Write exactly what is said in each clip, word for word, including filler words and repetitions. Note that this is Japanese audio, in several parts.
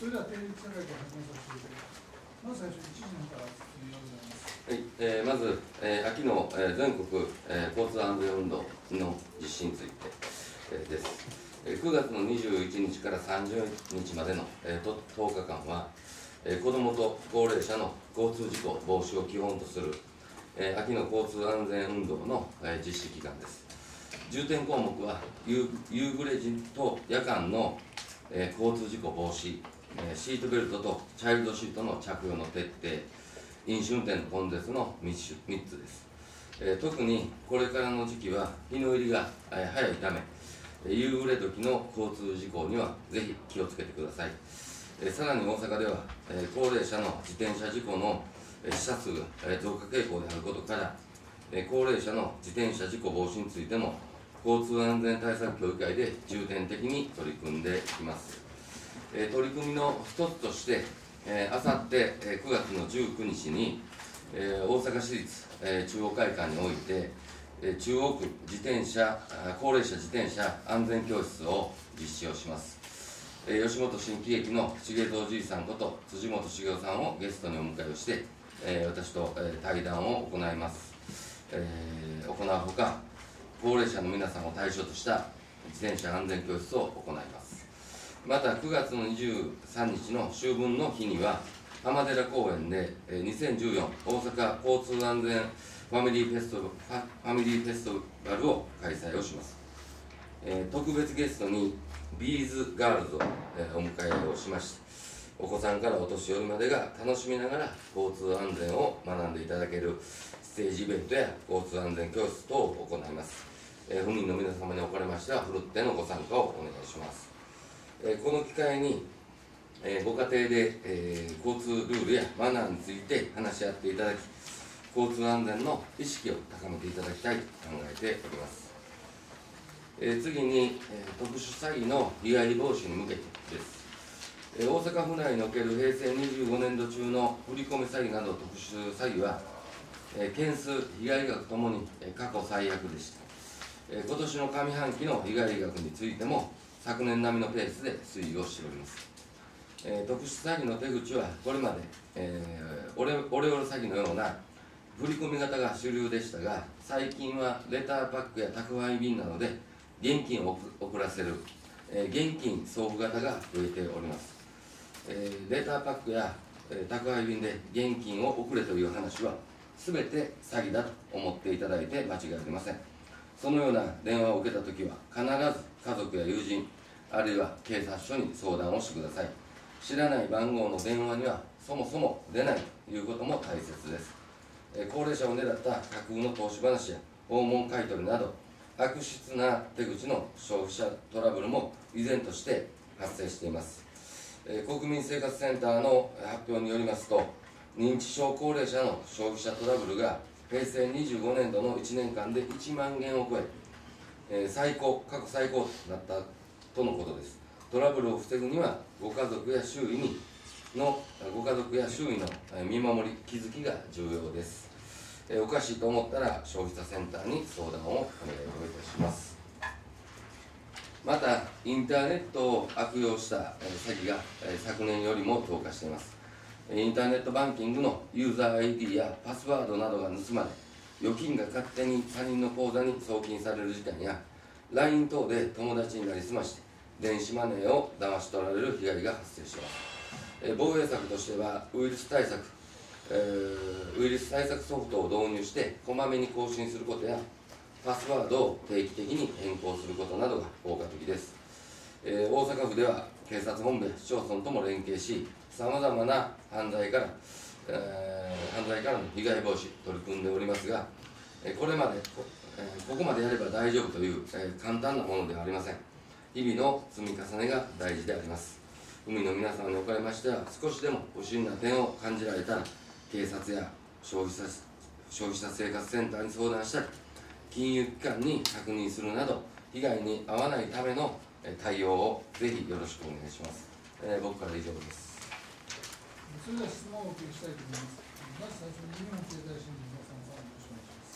それでは定率社会から始めさせていただきます。まず最初にいちじから質問がございます。 はい、えー、まず、えー、秋の、えー、全国、えー、交通安全運動の実施について、えー、です。えー、くがつのにじゅういちにちからさんじゅうにちまでの、えー、ととおかかんは、えー、子どもと高齢者の交通事故防止を基本とする、えー、秋の交通安全運動の、えー、実施期間です。重点項目は夕、夕暮れ時と夜間の、えー、交通事故防止、えー、シートベルトとチャイルドシートの着用の徹底、飲酒運転の根絶の 3, つみっつです、えー。特にこれからの時期は日の入りが、えー、早いため、夕暮れ時の交通事故にはぜひ気をつけてください。えー、さらに大阪では、えー、高齢者の自転車事故の、えー、死者数が、えー、増加傾向であることから、えー、高齢者の自転車事故防止についても交通安全対策協議会で重点的に取り組んでいます。えー、取り組みの一つとして、えー、あさって、えー、くがつのじゅうくにちに、えー、大阪市立、えー、中央会館において、えー、中央区自転車高齢者自転車安全教室を実施をします。えー、吉本新喜劇の重蔵じいさんこと辻本茂雄さんをゲストにお迎えをして、えー、私と、えー、対談を行います。えー、行うほか、高齢者の皆さんを対象とした自転車安全教室を行います。またくがつのにじゅうさんにちの秋分の日には浜寺公園でにせんじゅうよん大阪交通安全ファミリーフェストファミリーフェストバルを開催をします。えー、特別ゲストにビーズガールズを、えー、お迎えをしまして、お子さんからお年寄りまでが楽しみながら交通安全を学んでいただけるステージイベントや交通安全教室等を行います。えー、府民の皆様におかれましてはふるってのご参加をお願いします。えー、この機会に、えー、ご家庭で、えー、交通ルールやマナーについて話し合っていただき、交通安全の意識を高めていただきたいと考えております。えー、次に、えー、特殊詐欺の被害防止に向けてです。えー、大阪府内におけるへいせいにじゅうごねんど中の振込詐欺など特殊詐欺は、えー、件数、被害額ともに、えー、過去最悪でした。えー、今年の上半期の被害額についても昨年並みのペースで推移をしております。えー、特殊詐欺の手口はこれまで、えー、オレオレオレ詐欺のような振込型が主流でしたが、最近はレターパックや宅配便などで現金を送らせる、えー、現金送付型が増えております。えー、レターパックや、えー、宅配便で現金を送れという話は全て詐欺だと思っていただいて間違いありません。そのような電話を受けたときは必ず家族や友人、あるいは警察署に相談をしてください。知らない番号の電話にはそもそも出ないということも大切です。え高齢者を狙った架空の投資話や訪問買取など悪質な手口の消費者トラブルも依然として発生しています。え国民生活センターの発表によりますと、認知症高齢者の消費者トラブルがへいせいにじゅうごねんどのいちねんかんでいちまんげんを超え、えー、最高、過去最高となったとのことです。トラブルを防ぐには、ご家族や周囲にのご家族や周囲の見守り、気づきが重要です。えー、おかしいと思ったら、消費者センターに相談をお願いをいたします。また、インターネットを悪用した詐欺が昨年よりも増加しています。インターネットバンキングのユーザー アイディー やパスワードなどが盗まれ、預金が勝手に他人の口座に送金される事件や、ライン 等で友達になりすまして、電子マネーを騙し取られる被害が発生しています。え防衛策としては、ウイルス対策、えー、ウイルス対策ソフトを導入して、こまめに更新することや、パスワードを定期的に変更することなどが効果的です。えー、大阪府では、警察本部や市町村とも連携し、さまざまな犯罪から、えー、犯罪からの被害防止、取り組んでおりますが、えー、これまでこ、えー、ここまでやれば大丈夫という、えー、簡単なものではありません。日々の積み重ねが大事であります。海の皆様におかれましては、少しでも不審な点を感じられたら、警察や消費者、消費者生活センターに相談したり、金融機関に確認するなど、被害に遭わないための対応をぜひよろしくお願いします。えー、僕から以上です。 それでは質問をお受けしたいと思います。まず最初に日本経済新聞の佐野さん、よろしくお願いします。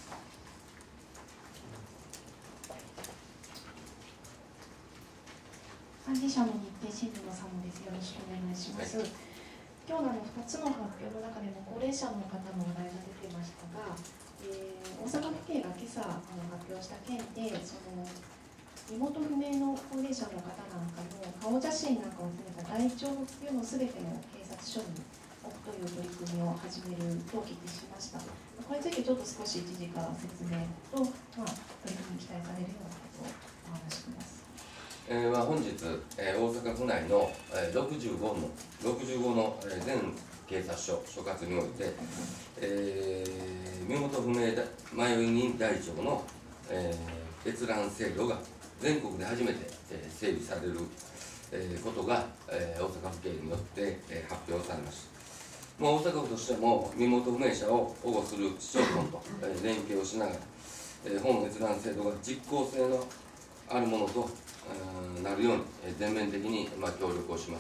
管理者の日程新藤さんもです。よろしくお願いします。はい、今日のふたつの発表の中でも高齢者の方の話題が出てましたが、えー、大阪府警が今朝あの発表した件で、その身元不明の高齢者の方なんかの顔写真なんかを集めた台帳というのをすべての警察署に置くという取り組みを始めるとお聞きしました。これについてちょっと少し一時から説明と、まあ、取り組みに期待されるようなことをお話しください。 えーまあ、本日、えー、大阪府内の、えー、ろくじゅうごの、ろくじゅうごの、えー、全警察署、所轄において、えー、身元不明迷い人台帳の、えー、閲覧制度が全国で初めて、えー、整備される、えー、ことが、えー、大阪府警によって、えー、発表されました。まあ、大阪府としても身元不明者を保護する市町村と、えー、連携をしながら、えー、本閲覧制度が実効性のあるものとなるように全面的にまあ協力をします。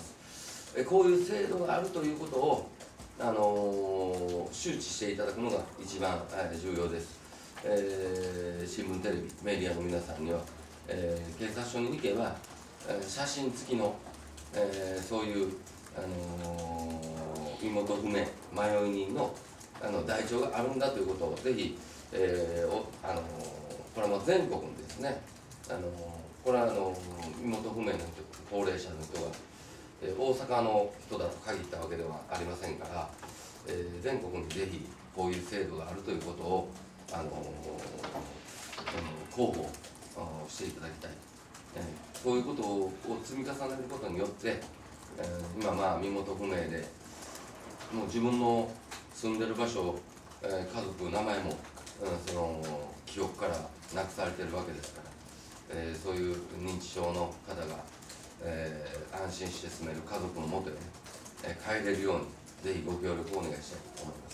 こういう制度があるということを、あのー、周知していただくのが一番重要です。えー、新聞、テレビ、メディアの皆さんには、えー、警察署に行けば写真付きの、えー、そういう、あのー、身元不明迷い人のあの台帳があるんだということをぜひ、えーおあのー、これはもう全国にですね、あのーこれはあの身元不明の人、高齢者の人が、えー、大阪の人だと限ったわけではありませんから、えー、全国にぜひこういう制度があるということを、あのー、広報していただきたい、えー、そういうことを積み重ねることによって、えー、今まあ身元不明でもう自分の住んでる場所、えー、家族、名前も、うん、その記憶からなくされてるわけですから、えー、そういう認知症の方が、えー、安心して住める家族のもとへ、ねえー、帰れるようにぜひご協力をお願いしたいと思います。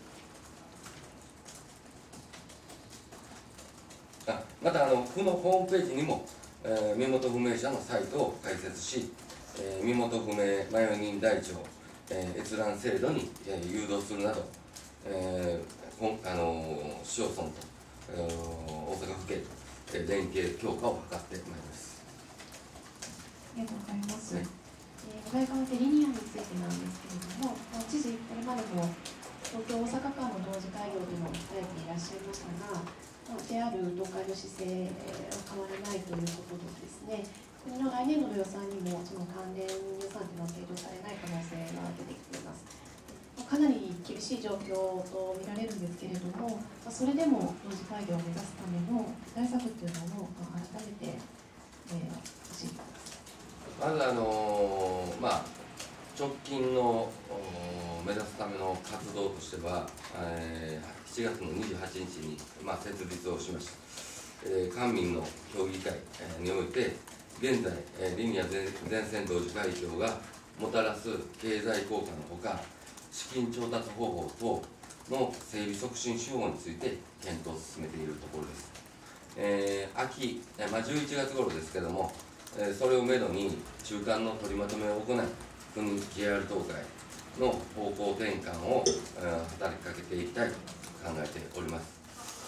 あまたあの府のホームページにも、えー、身元不明者のサイトを開設し、えー、身元不明迷い人台帳、えー、閲覧制度に、えー、誘導するなど、えーあのー、市町村と、えー、大阪府警と連携強化を図ってまいります。 ありがとうございます。はい、えー、お題変わってリニアについてなんですけれども、知事、これまでも東京・大阪間の同時開業というのを控えていらっしゃいましたが、ジェイアール 東海の姿勢は変わらないということでですね、国の来年度の予算にもその関連予算というのは計上されない可能性が出てきています。かなり厳しい状況と見られるんですけれども、それでも同時開業を目指すための対策というのを改めて、えー、教えてください。 まず、あのーまあ、直近の目指すための活動としては、えー、しちがつのにじゅうはちにちに、まあ、設立をしました、えー、官民の協議会において、現在、えー、リニア全線同時開業がもたらす経済効果のほか、資金調達方法等の整備促進手法について検討を進めているところです。えー、秋、まあ、じゅういちがつ頃ですけれども、えー、それをめどに中間の取りまとめを行い、国 ジェイアール 東海の方向転換を、えー、働きかけていきたいと考えております。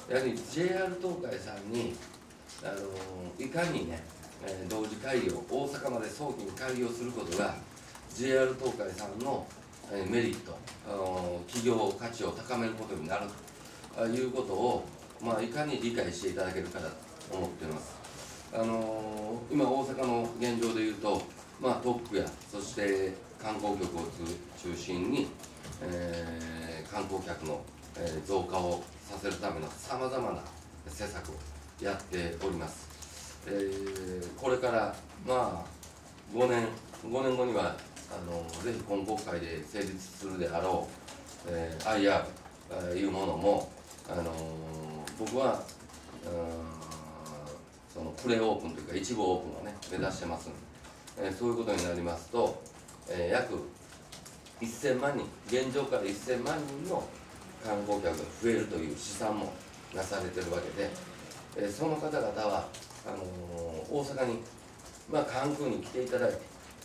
やはり ジェイアール 東海さんに、あのー、いかにね、えー、同時開業、大阪まで早期に開業することが ジェイアール 東海さんのメリット、企業価値を高めることになるということを、まあ、いかに理解していただけるかだと思っています。あのー、今、大阪の現状でいうと、まあ、特区や、そして観光局を中心に、えー、観光客の、えー、増加をさせるためのさまざまな施策をやっております。えー、これから、まあ、ごねん、ごねんごには、あのぜひ今国会で成立するであろう、えー、アイアール というものも、あのー、僕はそのプレオープンというか一部オープンをね目指してますので、えー、そういうことになりますと、えー、約せんまんにん、現状からせんまんにんの観光客が増えるという試算もなされているわけで、えー、その方々はあのー、大阪に、まあ、関空に来ていただいて、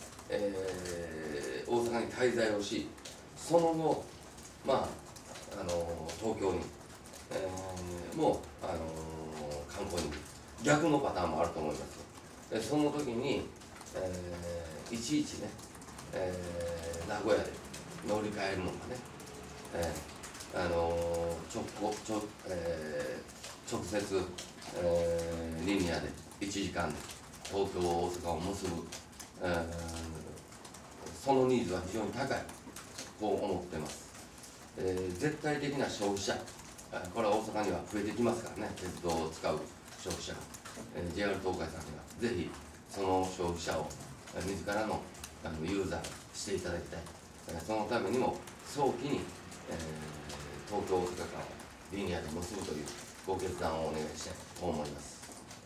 えー、大阪に滞在をし、その後、まあ、あの東京に、えー、もう、あの観光に逆のパターンもあると思います。その時に、 えー、いちいちね、えー、名古屋で乗り換えるのがね、えー、あのー、直行直、えー、直接、えー、リニアでいちじかんで東京大阪を結ぶ、えー、そのニーズは非常に高いと思っています。えー、絶対的な消費者、これは大阪には増えてきますからね、鉄道を使う消費者が、えー、ジェイアール 東海さんにはぜひその消費者を自らのあのユーザーにしていただきたい、えー、そのためにも早期に、えー、東京大阪間をリニアで結ぶというご決断をお願いしたいと思います。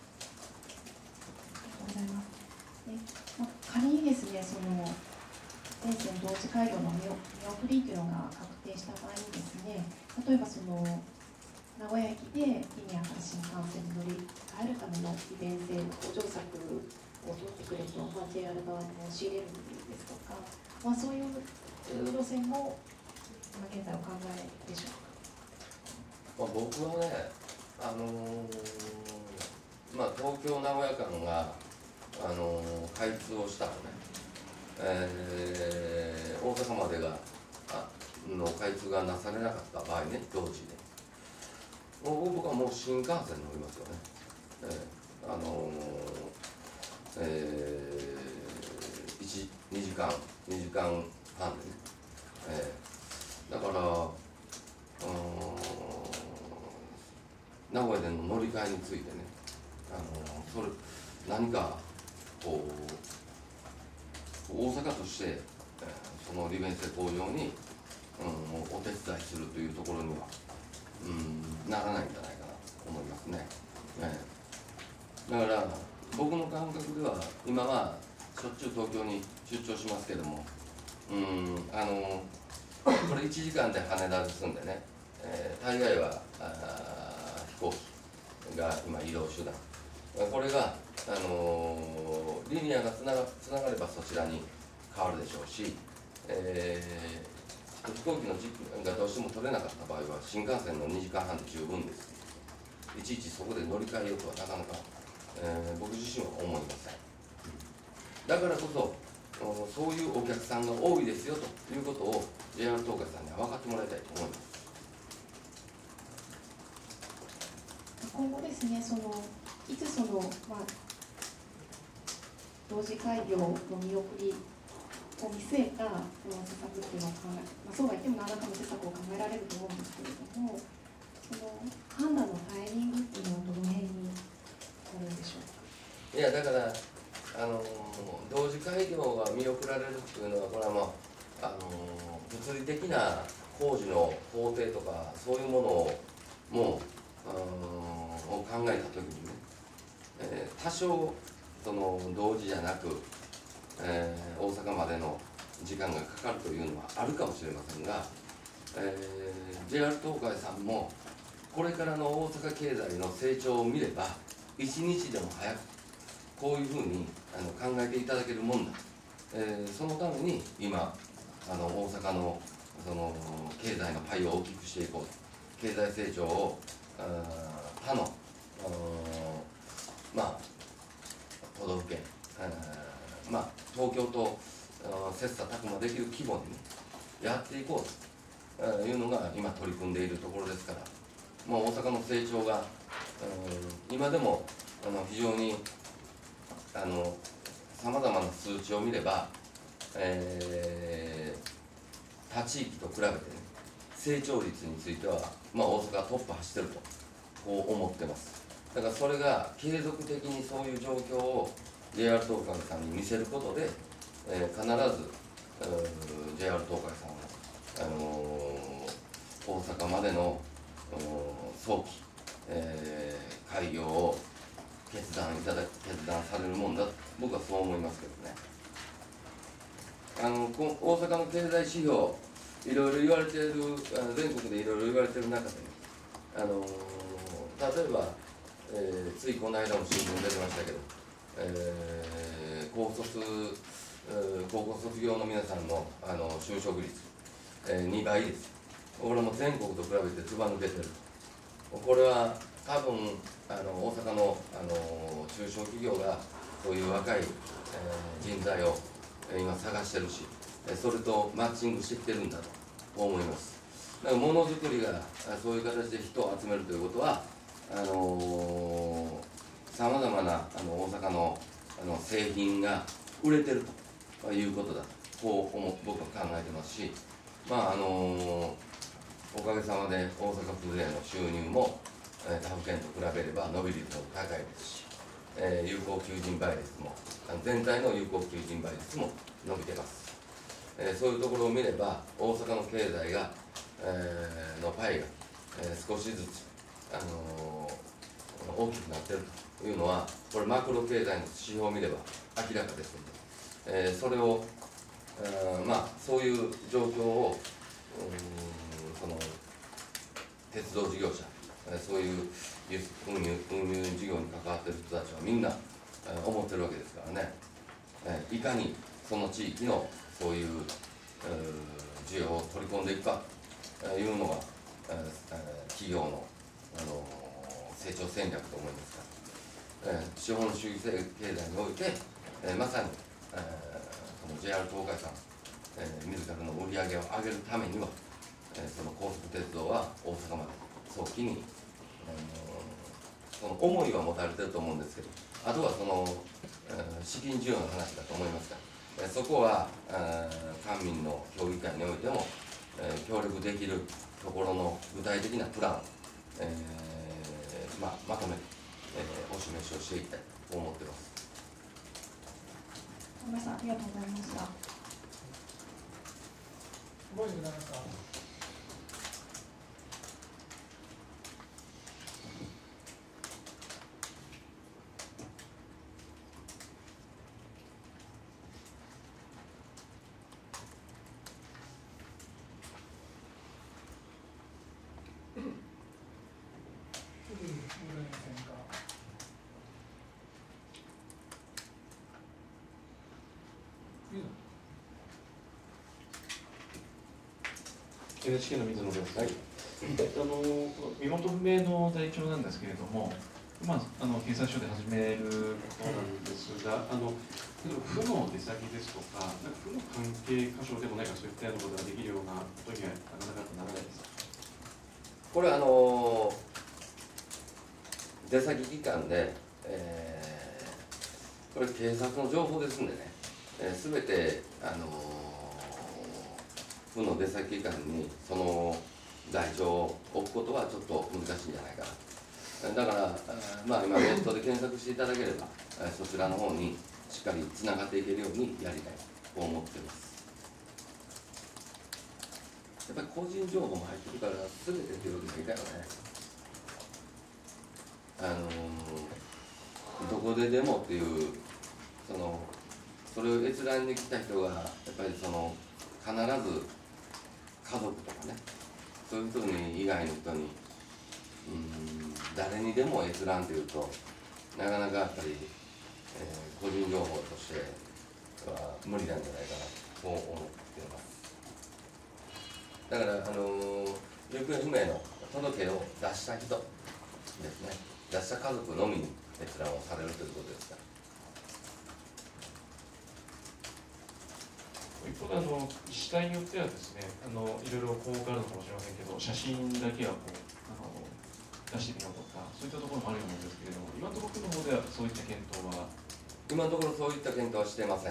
ありがとうございます。で、まあ、仮にですね、その全線同時開業の見送りというのが確定した場合にですね、例えばその名古屋駅でリニアから新幹線に乗り換えるための利便性向上策を取ってくれと、まあ、ジェイアール 側に申し入れるですとか、まあ、そういう路線も、まあ、現在お考えでしょうか。 まあ、僕はね、あのーまあ、東京名古屋間が、あのー、開通をしたらね、えー、大阪までがあの開通がなされなかった場合ね、当時で、もう僕はもう新幹線乗りますよね。えー、あのー、えー、いち、にじかん、にじかんはんでね、えー、だから、名古屋での乗り換えについてね、あのー、それ何かこう大阪として、えー、その利便性向上に、うん、お手伝いするというところには、うん、ならないんじゃないかなと思いますね。えー、だから僕の感覚では今はしょっちゅう東京に出張しますけども、うん、あのー、これいちじかんで羽田ですんでね、えー、大概はあ飛行機が今移動手段、これが、あのー、リニアがつなが、つながればそちらに変わるでしょうし、えー、飛行機の時間がどうしても取れなかった場合は新幹線のにじかんはんで十分です。いちいちそこで乗り換えようとはなかなか、えー、僕自身は思いません。だからこそそういうお客さんが多いですよということを ジェイアール 東海さんには分かってもらいたいと思います。 今後ですね、そのいつその、まあ、同時開業の見送りを見据えたこの施策っていうのを考え、まあ、そうは言っても何らかの施策を考えられると思うんですけれども、その判断のタイミングっていうのはどの辺になるんでしょうか。 いやだからあの同時開業が見送られるっていうのは、これはまあ、あの物理的な工事の工程とかそういうものをもうを考えた時にね、えー、多少その同時じゃなく、えー、大阪までの時間がかかるというのはあるかもしれませんが、えー、ジェイアール 東海さんもこれからの大阪経済の成長を見ればいちにちでも早くこういうふうにあの考えていただけるもんだ、えー、そのために今あの大阪のその経済のパイを大きくしていこう、経済成長を他のまあ都道府県、まあ東京と切磋琢磨できる規模に、ね、やっていこうというのが今取り組んでいるところですから、もう大阪の成長が今でもあの非常にさまざまな数値を見れば、えー、他地域と比べて、ね、成長率については、まあ、大阪はトップ走ってるとこう思ってます。だからそれが継続的にそういう状況を ジェイアール 東海さんに見せることで、えー、必ず ジェイアール 東海さんはあのー、大阪までの早期、えー、開業を決断いただ決断されるもんだと僕はそう思いますけどね。あの大阪の経済指標いろいろ言われている、全国でいろいろ言われている中で、ね、あの例えば、えー、ついこの間も新聞出てましたけど、えー、高卒、高校卒業の皆さんの、あの就職率、えー、にばいです。これも全国と比べてずば抜けてる。これは多分あの大阪のあの中小企業がそういう若い、えー、人材を今探してるし、それとマッチングしてきてるんだと思います。だからものづくりがそういう形で人を集めるということは、あのさまざまなあの大阪のあの製品が売れてるということだと、こう思僕は考えてますし、まああのおかげさまで大阪府税の収入も他府県と比べれば伸び率も高いですし、えー、有効求人倍率も全体の有効求人倍率も伸びてます、えー、そういうところを見れば大阪の経済が、えー、のパイが、えー、少しずつ、あのー、大きくなっているというのはこれマクロ経済の指標を見れば明らかですので、えー、それを、えー、まあそういう状況をその鉄道事業者、そういう運輸運輸事業に関わっている人たちはみんな思ってるわけですからね、いかにその地域のそういう需要を取り込んでいくかというのが企業の成長戦略と思いますから、資本主義経済においてまさにその ジェイアール 東海さん自らの売り上げを上げるためにはその高速鉄道は大阪まで早期に、その思いは持たれてると思うんですけど、あとはその資金需要の話だと思いますから、そこは官民の協議会においても協力できるところの具体的なプランを、えーまあ、まとめて、えー、お示しをしていきたいと思っています。 小林さん、ありがとうございました。 ございました。 エヌエイチケー の水野です。はい、あの身元不明の台帳なんですけれども、まあ、あの警察署で始めることなんですが、あの例えば府の出先ですとか、なんか府の関係箇所でもないか、そういったようなことができるようなことにはなかなかならないですか。 これはあの出先機関で、えー、これ警察の情報ですんでね、えー、全てあの府の出先機関にその台帳を置くことはちょっと難しいんじゃないかな。だから、まあ、今ネットで検索していただければそちらの方にしっかりつながっていけるようにやりたいと思っています。やっぱり個人情報も入ってるから全てというわけにはいかないよね。あのー、どこででもっていうそのそれを閲覧に来た人がやっぱりその必ず家族とかね、そういう人に以外の人にうん誰にでも閲覧というとなかなかやっぱり、えー、個人情報としては無理なんじゃないかなと思っています。だから、あのー、行方不明の届を出した人ですね、出した家族のみに閲覧をされるということですから。 一方であの自治体によってはですね、あのいろいろ項目あるのかもしれませんけど、写真だけはこうあの出してみようとか、そういったところもあるようなんですけれども、今のところの方ではそういった検討は今のところそういった検討はしていません。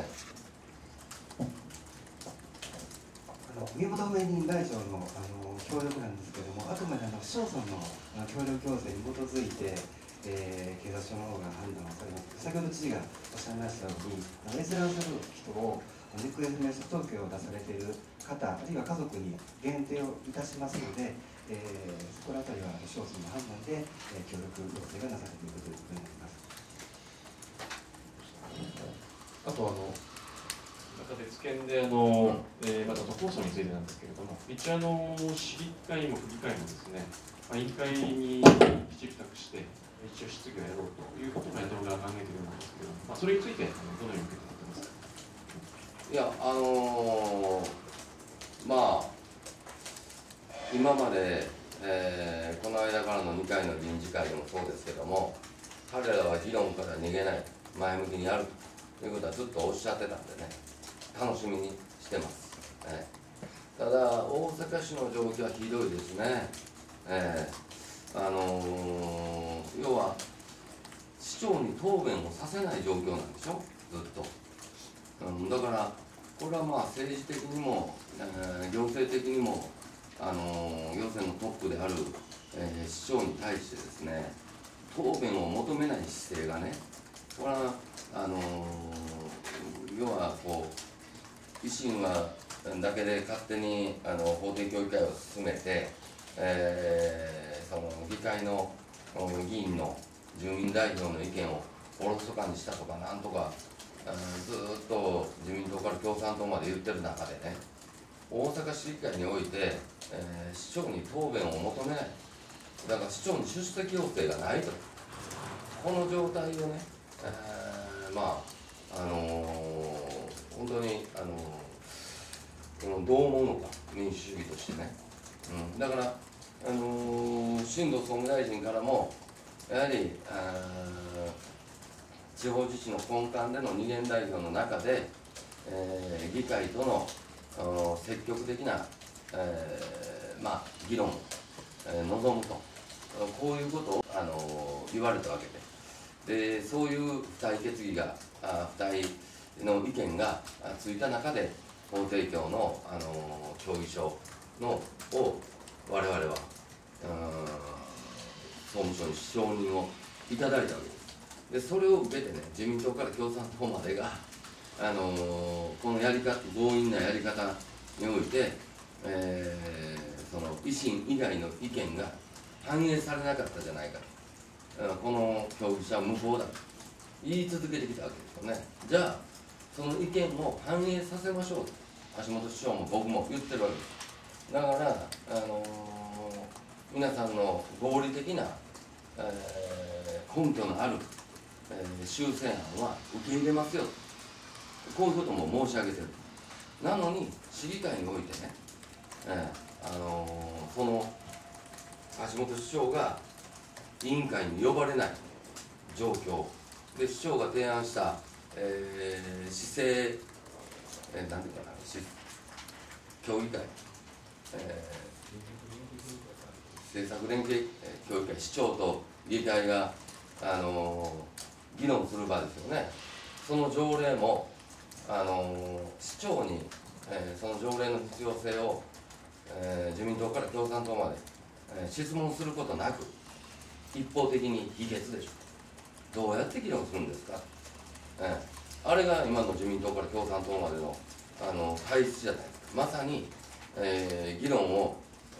あの身元不明人台帳のあの協力なんですけれども、あくまであの市町村の協力要請に基づいて、えー、警察署の方が判断をされます。先ほど知事がおっしゃいましたように、閲覧する人を行方不明者届を出されている方、あるいは家族に限定をいたしますので、えー、そこら辺りは市町村の判断で、えー、協力要請がなされているということになります。 あとあの中別件であの、えー、また都構想についてなんですけれども、一応あの市議会も府議会もですね、まあ、委員会にきちっと託して一応質疑をやろうということを野党側は考えているんですけれども、まあ、それについてどのように受け止めてますか。 いや、あのー、まあ今まで、 えーこの間からのにかいの臨時会でもそうですけども、彼らは議論から逃げない、前向きにやるということはずっとおっしゃってたんでね、楽しみにしてます。えーただ、大阪市の状況はひどいですね。えーあのー要は、市長に答弁をさせない状況なんでしょ、ずっと。うん、だから、これはまあ政治的にも、えー行政的にも、あのー行政のトップである、えー市長に対してですね、答弁を求めない姿勢がね、これはあのー要はこう維新はだけで勝手にあの法定協議会を進めて、えーその議会のうん議員の住民代表の意見をおろそかにしたとかなんとか、あのずーっと自民党から共産党まで言ってる中でね、大阪市議会において、えー市長に答弁を求めない、だから市長に出席要請がないと、この状態をね、えーまああのー本当に、あのーこのどう思うのか、民主主義としてね、うん、だから、あのー新藤総務大臣からも、やはりあー地方自治の根幹での二元代表の中で、えー議会とのあの積極的な、えーまあ、議論を、えー望むと、こういうことを、あの言われたわけで、でそういう付帯決議が、あ付帯の意見があついた中で、法提供の、あの協議書のを我々は、うん総務省に承認をいただいたわけです。でそれを受けてね、自民党から共産党までが、あのこのやり方、強引なやり方において、えーその維新以外の意見が反映されなかったじゃないかと、この協議書は無効だと言い続けてきたわけですよね。じゃあ、その意見を反映させましょうと、橋本市長も僕も言ってるわけです。だから、あのー皆さんの合理的な、えー根拠のある、えー修正案は受け入れますよと、こういうことも申し上げてる。なのに、市議会においてね、えーあのーその橋本市長が委員会に呼ばれない状況で、市長が提案した、えー市政、えー、なんていうかな、市協議会、えー政策連携協議会、市長と議会が、あのー議論する場ですよね。その条例も、あのー市長に、えーその条例の必要性を、えー自民党から共産党まで、えー質問することなく、一方的に否決でしょ。どうやって議論するんですか、えーあれが今の自民党から共産党までの、あの体質じゃないですか。まさに、えー議論を、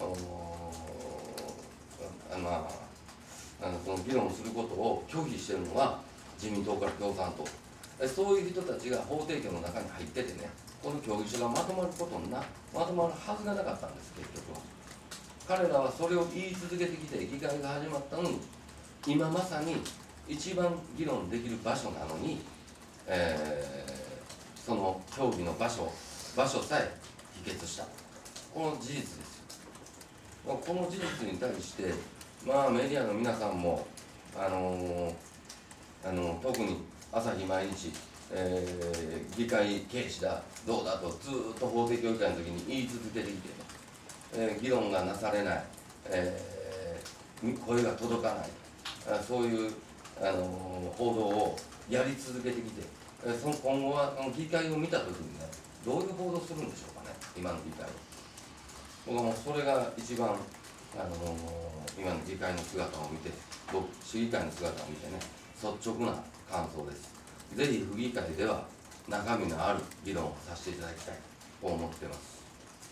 あまあ、あのその議論することを拒否しているのは自民党から共産党、えそういう人たちが法提供の中に入っててね、この協議書がまとまることになまとまるはずがなかったんです。結局は彼らはそれを言い続けてきて、議会が始まったのに、今まさに一番議論できる場所なのに、えーその協議の場所場所さえ否決した、この事実ですよ。この事実に対して、まあ、メディアの皆さんも、あのーあの特に朝日毎日、えー議会軽視だ、どうだとずーっと法定協議会の時に言い続けてきて、えー議論がなされない、えー声が届かない、あそういう、あのー報道をやり続けてきて、えーその今後は議会を見た時にね、どういう報道するんでしょうかね、今の議会は。僕はもうそれが一番、あのー今の議会の姿を見て、僕市議会の姿を見てね、率直な感想です。ぜひ府議会では中身のある議論をさせていただきたいと思っています。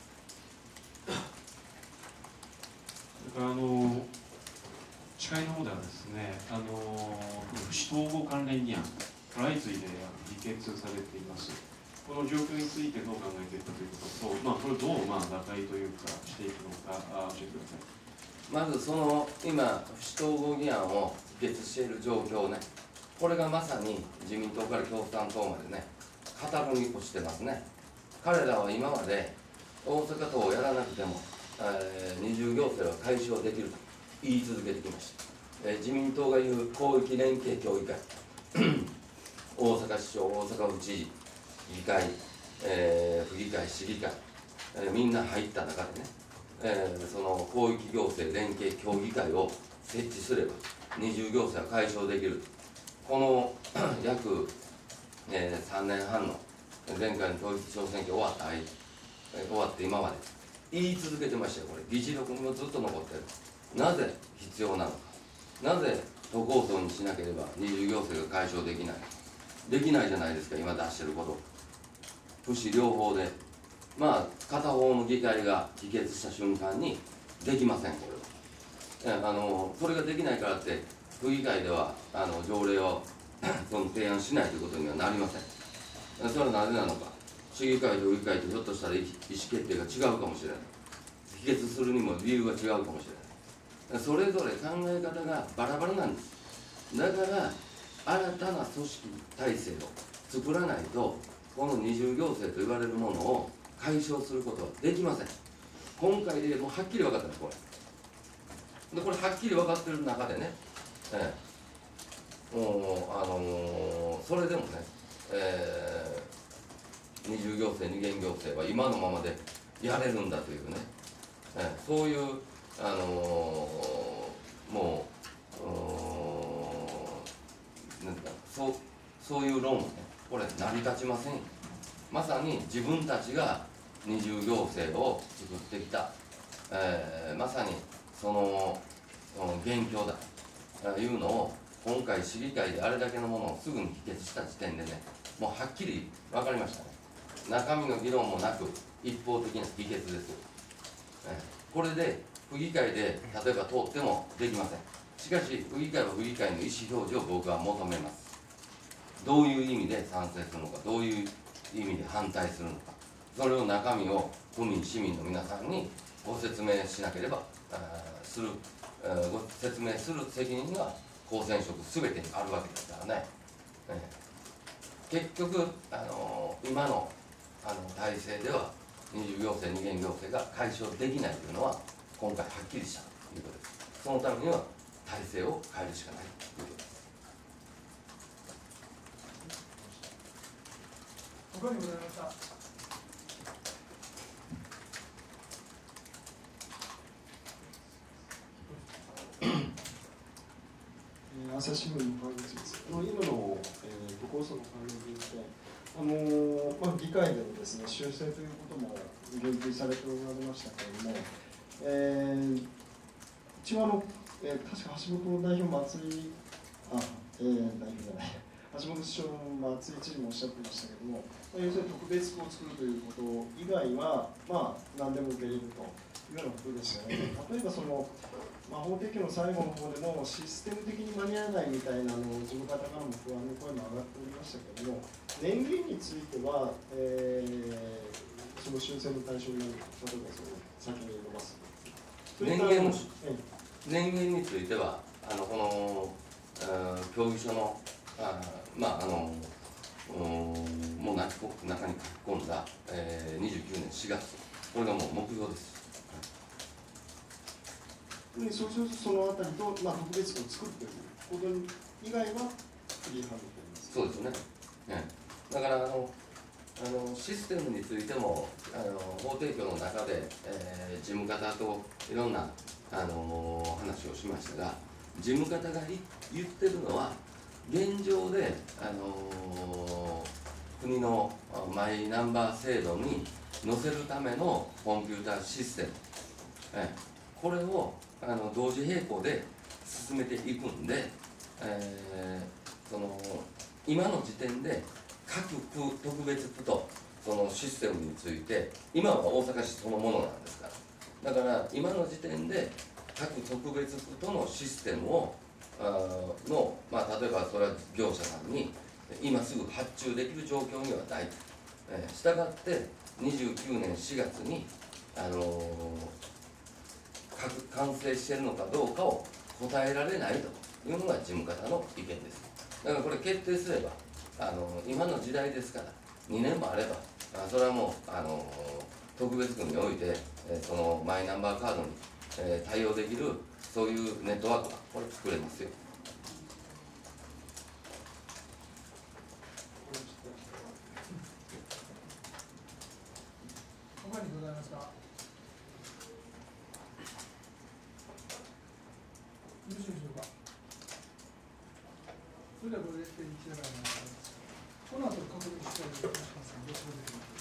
それからあの司会の方ではですね、あの府市統合関連議案、相次いで議決されています。この状況についてどう考えているかということと、まあ、これをどうまあ打開というかしていくのか教えてください。 まずその今、府市統合議案を議決している状況ね、これがまさに自民党から共産党までね、語るに越してますね。彼らは今まで大阪都をやらなくても、 えー、二重行政は解消できると言い続けてきました。えー、自民党が言う広域連携協議会大阪市長、大阪府知事、議会、えー、府議会、市議会、えー、みんな入った中でね、えー、その広域行政連携協議会を設置すれば二重行政は解消できる。この約、えー、さんねんはんの前回の統一地方選挙終わった間、えー、終わって今まで言い続けてましたよ。これ議事録にもずっと残ってる。なぜ必要なのか、なぜ都構想にしなければ二重行政が解消できない、できないじゃないですか、今出してること。府市両方で、まあ、片方の議会が議決した瞬間にできません、これは。えあのそれができないからって、府議会ではあの条例をその提案しないということにはなりません。それはなぜなのか、市議会と府議会とひょっとしたら意思決定が違うかもしれない、議決するにも理由が違うかもしれない、それぞれ考え方がバラバラなんです。だから新たな組織体制を作らないと、この二重行政と言われるものを解消することはできません。今回でもうはっきり分かったんです、これ。でこれはっきり分かってる中でね、ええ、もう、あのー、それでもね、えー、二重行政、二元行政は今のままでやれるんだというね、ええ、そういう、あのー、もう、うなんかそうそういう論はね、これ成り立ちませんよ。まさに自分たちが二重行政を作ってきた、えー、まさにその元凶だというのを今回市議会であれだけのものをすぐに否決した時点でね、もうはっきり分かりましたね。中身の議論もなく一方的な議決ですよ。えー、これで府議会で例えば通ってもできません。しかし府議会は府議会の意思表示を僕は求めます。どういう意味で賛成するのか、どういう意味で反対するのか、それを中身を府民、市民の皆さんにご説明しなければする、ご説明する責任が公選職すべてにあるわけですからね。えー、結局、あのー、今の、あの体制では二重行政、二元行政が解消できないというのは今回はっきりしたということです。そのためには体制を変えるしかないということです。 他にございました。 朝日新聞の川口です。あの今の、えー、都構想の関連で、あのーまあ、議会でのですね修正ということも言及されておられましたけれども、えー、一応あの、えー、確か橋本代表松井あ、えー、代表じゃない橋本市長の松井知事もおっしゃってましたけれども、まあ、要するに特別区を作るということ以外はまあ何でも受け入れるというようなことですよね。例えばそのまあ、法提起の最後の方でもシステム的に間に合わないみたいなのを事務方からも不安の声も上がっておりましたけれども、年限については、えー、その修正の対象になるか、例えばその先に伸ばす。 年限の、年限については、あのこの、えー、協議書の、あまああのもう中中に書き込んだ、えー、にじゅうきゅうねんしがつ、これがもう目標です。 でそうするとそのあたりと、まあ、特別区を作っていること以外はフリーハンドと言います。 そうですね。ねだからあのあのシステムについてもあの法提供の中で、えー、事務方といろんなあの話をしましたが、事務方が言ってるのは現状であの国のマイナンバー制度に載せるためのコンピューターシステム、えー、これをあの同時並行で進めていくんで、えー、その今の時点で各区特別区とそのシステムについて今は大阪市そのものなんですから、だから今の時点で各特別区とのシステムをあの、まあ、例えばそれは業者さんに今すぐ発注できる状況にはない、えー、したがってにじゅうきゅうねんしがつにあのー完成しているのかどうかを答えられないというのが事務方の意見です。だからこれ決定すればあの今の時代ですからにねんもあればあそれはもうあの特別区において、えーそのマイナンバーカードに、えー対応できるそういうネットワークがこれ作れますよ。 他にございますか。よろしいでしょうか。それではこれで一覧になります。この後確認したいと思いますので、ご質問できます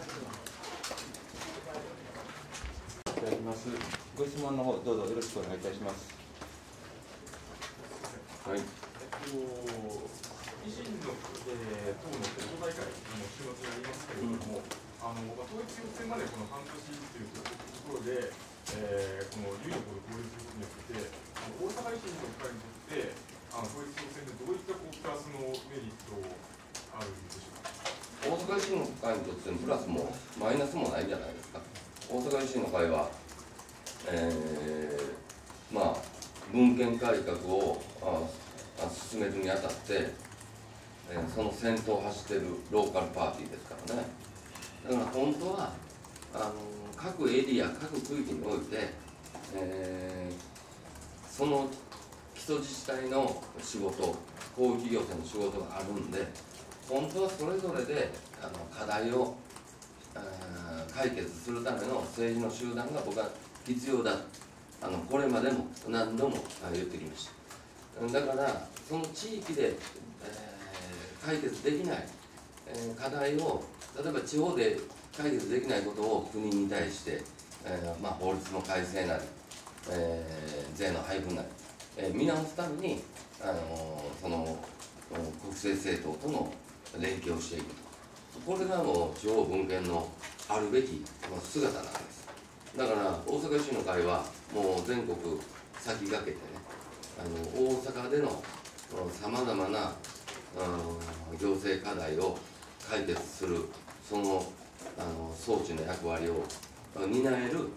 か。 いただきます。ご質問の方どうぞよろしくお願いいたします。 はい。 えっと、維新の、えー、党の党大会の週末になりますけれども、あのまあ、統一予選までこの半年というところで、えー、この有力を統一することによって、あの大阪維新の会にとって、あの統一予選でどういったこうプラスのメリットあるんでしょうか。 大阪維新の会にとってのプラスもマイナスもないんじゃないですか。大阪維新の会は、えー、まあ文献改革をああ進めるにあたって、えー、その先頭を走っているローカルパーティーですからね。だから本当はあの各エリア各区域において、えー、その基礎自治体の仕事公益行政の仕事があるんで、本当はそれぞれであの課題を解決するための政治の集団が僕は必要だ、あのこれまでも何度も言ってきました。だからその地域で、えー、解決できない、えー、課題を例えば地方で解決できないことを国に対して、えーまあ、法律の改正なり、えー、税の配分なり、えー、見直すために、あのー、その国政政党との連携をしていくと、これがもう地方分権のあるべき姿なんです。だから大阪維新の会はもう全国先駆けてね、あの大阪でのさまざまな行政課題を解決するそのあの装置の役割を担える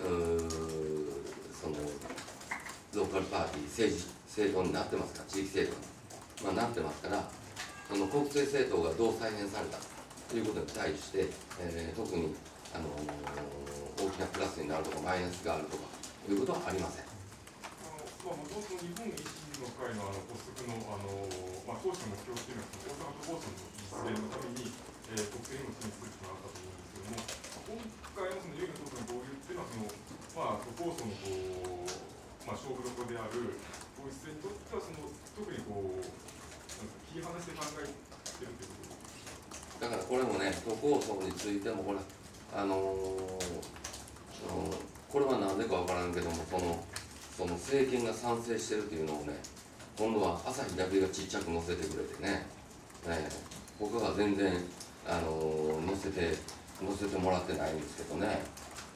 そのローカルパーティー政治政党になってますから、地域政党に、まあ、なってますから、その国政政党がどう再編されたということに対して、えー、特に、あのー、大きなプラスになるとかマイナスがあるとかいうことはありません。 あのまあ、もともと日本維新の会のあの発足の、あのまあ、当初の目標というのは、大阪都構想の実現のために、えー、国政にも進出するというのがあったと思うんですけども、今回のその有利な党の合流っていうのは、そのまあ、都構想のこう、まあ、勝負どころである統一にとってはその、特にこう、切り離して考えてるということですか。 だからこれもね、都構想についても、ほら、あのー、これは何でかわからんけども、そのその政権が賛成してるというのをね、今度は朝日だけがちっちゃく載せてくれてね、えー、他は全然、あのー、載せて載せてもらってないんですけどね。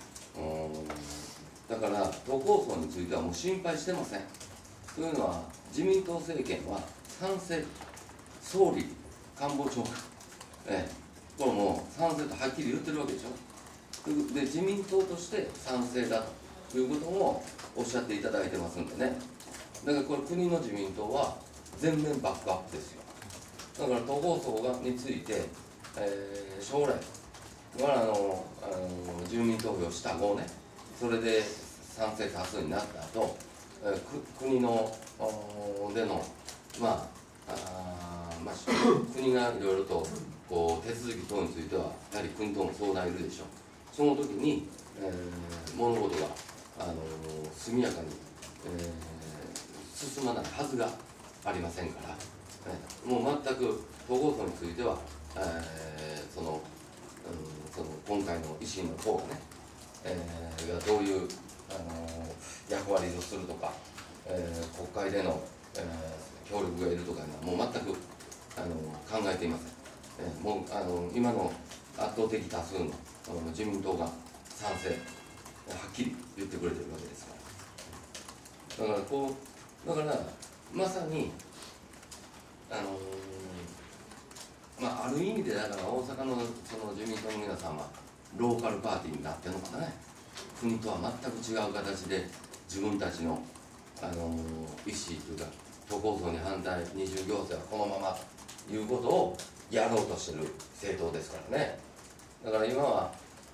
うん、だから都構想についてはもう心配してません。というのは自民党政権は賛成、総理官房長官、えー、これもう賛成とはっきり言ってるわけでしょ。で自民党として賛成だということもおっしゃっていただいてますんでね。だからこれ国の自民党は全面バックアップですよ。だから都構想がについて、えー、将来はあのあの住民投票した後ね、それで賛成多数になった後、えー、国のでのまああまあ国がいろいろとこう手続き等についてはやはり国との相談いるでしょう。その時に、えー、物事が、あのー、速やかに、えー、進まないはずがありませんから、えー、もう全く都構想については、えー、その、うん、その今回の維新の方がね、えー、がどういう、あのー、役割をするとか、えー、国会での、えー、協力がいるとかいうのはもう全く、あのー、考えていません。えー、もう、あのー、今の圧倒的多数の自民党が賛成、はっきり言ってくれてるわけですから。だからこう、だからまさに、あのー、まあある意味でだから大阪のその自民党の皆さんはローカルパーティーになってるのかなね。国とは全く違う形で自分たちの、あのー、意思というか都構想に反対、二重行政はこのままということをやろうとしてる政党ですからね。だから今は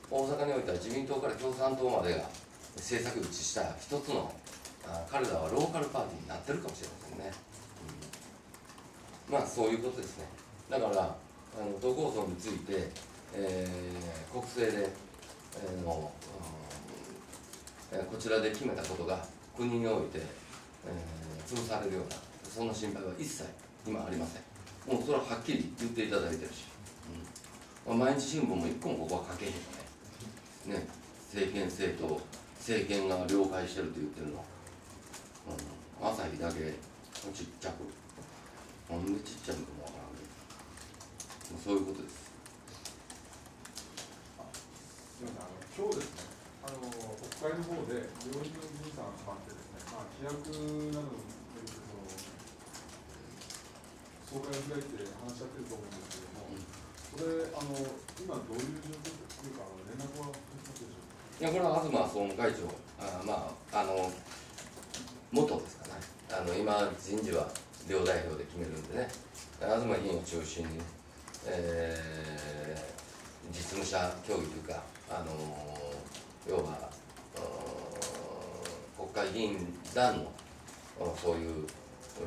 大阪においては自民党から共産党までが政策一致した一つの、あ彼らはローカルパーティーになってるかもしれませんね、うん、まあそういうことですね。だからあの都構想について、えー、国政で、えー、の、うん、こちらで決めたことが国において、えー、潰されるようなそんな心配は一切今ありません。もうそれははっきり言っていただいてるし、うん、毎日新聞も一個もここは書けへんよね。ね、政権政党政権が了解してると言ってるの、うん、朝日だけちっちゃく、なんでちっちゃいのかもわからんけど、もうそういうことです。 すみません、あの今日ですね、あの国会の方で両院の議員さんが集まってですね、まあ、規約などの総会を開いて話し合っていると思うんですけれども、これ、あの今、どういう状況というか、連絡は取ってますでしょうか。 いや、これは東総務会長、あまあ、あの元ですかね、あの今、人事は両代表で決めるんでね、東議員を中心に、えー、実務者協議というか、あの要は国会議員団のそういう。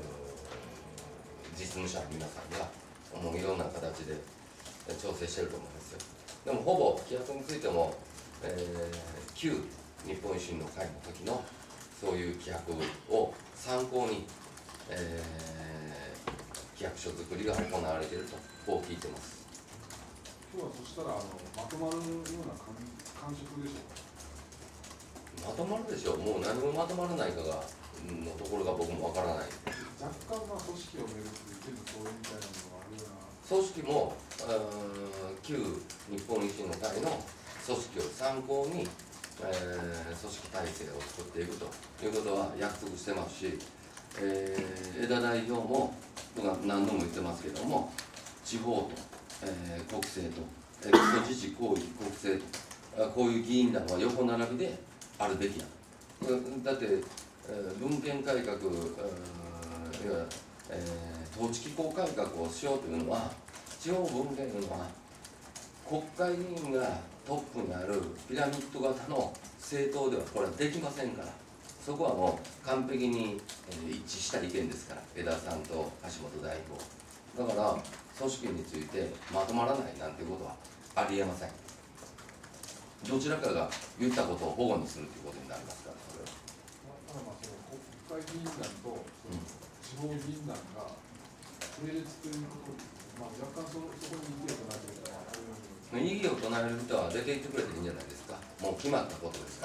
実務者の皆さんがもういろんな形で調整していると思いますよ。でもほぼ規約についても、えー、旧日本維新の会の時のそういう規約を参考に、えー、規約書作りが行われているとこう聞いてます。 今日はそしたらあのまとまるような感触でしょうか。 まとまるでしょう。もう何もまとまらないかがのところが僕もわからない。 若干まあ組織をめぐって意見の相違みたいなものがあるような。 組織も旧日本維新の会の組織を参考に、えー、組織体制を作っていくということは約束してますし、えー、枝代表も僕は何度も言ってますけども、地方と、えー、国政と、えー、基礎自治行為国政と、こういう議員団は横並びであるべきだ。だって、えー、文献改革、いわゆる、えー、統治機構改革をしようというのは、地方分権というのは国会議員がトップにあるピラミッド型の政党ではこれはできませんから、そこはもう完璧に、えー、一致した意見ですから、江田さんと橋本代表。だから組織についてまとまらないなんていうことはありえません。どちらかが言ったことを保護にするということになりますから、それは。 ただまあその国会議員団と、うん地方議員団が並列ということで、まあ、若干そ, そこに異議を唱えているのはあるように。 異議を唱える人は出ていってくれていいんじゃないですか。もう決まったことですから。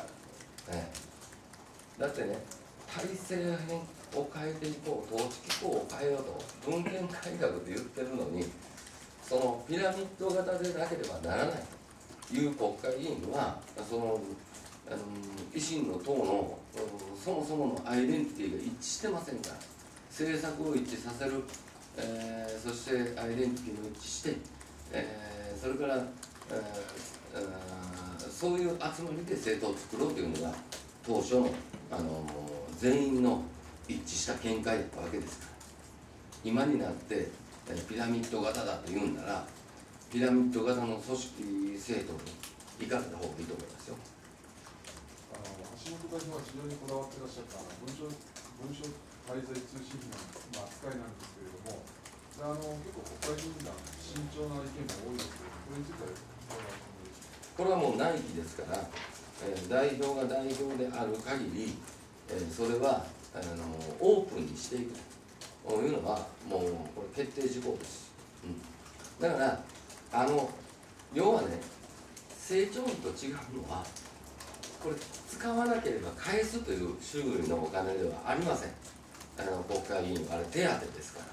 ね、だってね、体制変を変えていこう、統治機構を変えようと、文献改革で言ってるのに、そのピラミッド型でなければならないという国会議員は、そのあの維新の党のそもそものアイデンティティが一致してませんから。政策を一致させる、えー、そしてアイデンティティも一致して、えー、それから、えー、そういう集まりで政党を作ろうというのが当初の、あのー、全員の一致した見解だったわけですから、今になって、えー、ピラミッド型だと言うんなら、ピラミッド型の組織政党に行かれた方がいいと思いますよ。 あの橋本代表は非常にこだわっていらっしゃった文書文書滞在通信費の、まあ、扱いなんですけれども、あの結構国会議員団、慎重な意見も多いですけど、これについてはどうなるんですか。 これはもう内規ですから、えー、代表が代表である限り、えー、それはあのオープンにしていくというのは、もうこれ決定事項です。うん、だから、あの要はね、成長費と違うのは、これ、使わなければ返すという種類のお金ではありません。あの国会議員はあれ手当ですから。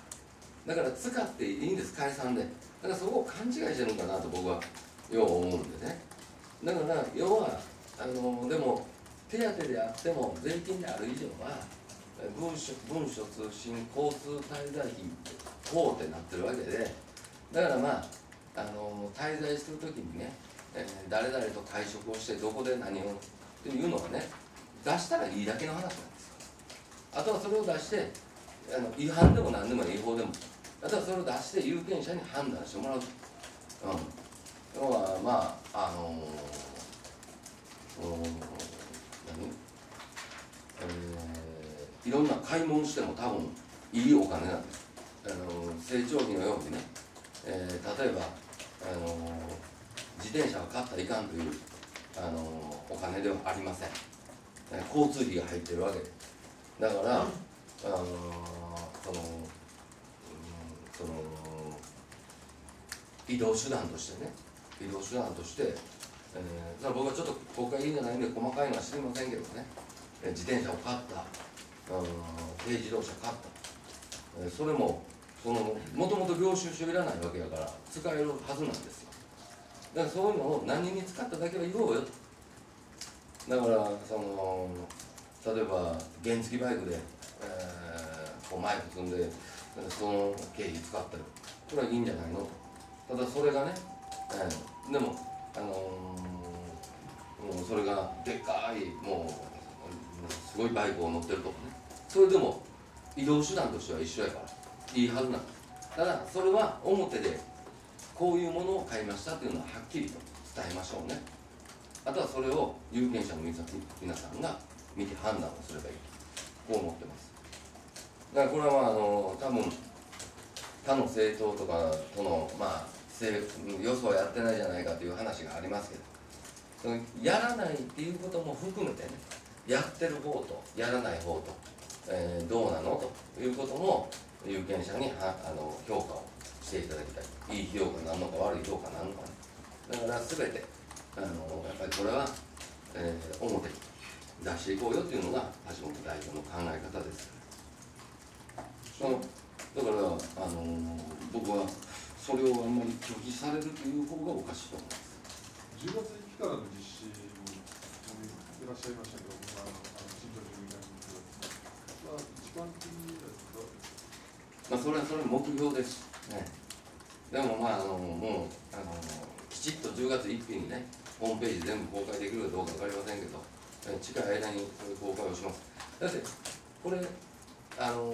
だから使っていいんです、解散で。だからそこを勘違いしてるのかなと僕はよう思うんでね。だから要はあのでも手当であっても税金である以上は文書文書通信交通滞在費等ってなってるわけで、だからまああの滞在するときにね、えー、誰々と会食をしてどこで何をっていうのはね、出したらいいだけの話なんですよ。あとはそれを出してあの違反でも何でも違法でも、あとはそれを出して有権者に判断してもらう。うん、要はまああのー何、えー、いろんな買い物しても多分いいお金なんです。あの成長期のようにね、えー、例えばあの自転車を買ったらいかんというあのお金ではありません。交通費が入ってるわけで、だからあのその、うん、その移動手段としてね、移動手段として、えー、僕はちょっと国会議員じゃないんで細かいのは知りませんけどね、自転車を買った、うん、軽自動車買った、えー、それもそのもともと領収書いらないわけだから使えるはずなんですよ。だからそういうのを何に使っただけは言おうよと。だからその例えば原付バイクで、えー、こうマイク積んでその経費使ってる、これはいいんじゃないのと。ただそれがね、えー、でも、あのー、もうそれがでっかいもうすごいバイクを乗ってるとかね、それでも移動手段としては一緒やからいいはずなんです。ただそれは表でこういうものを買いましたっていうのははっきりと伝えましょうね。あとはそれを有権者の皆さんが見て判断をすればいいと、こう思ってます。だからこれは、まあ、あの多分他の政党とかとの、まあ、よそはやってないじゃないかという話がありますけど、そのやらないっていうことも含めてね、やってる方とやらない方と、えー、どうなのということも有権者にはあの評価をしていただきたい。いい評価なのか悪い評価なのかね。だから全てあのやっぱりこれは、えー、表に出していこうよというのが橋本代表の考え方です。そのだからあの僕はそれをあんまり拒否されるという方がおかしいと思います。 じゅうがついちからの実施にいらっしゃいましたけど、あの新庄住民会のまあ一般的にまあそれはそれ目標ですね。でもまああのもうあのきちっとじゅうがつついたちにね、ホームページ全部公開できるかどうか分かりませんけど、近い間にそれ公開をします。だってこれあの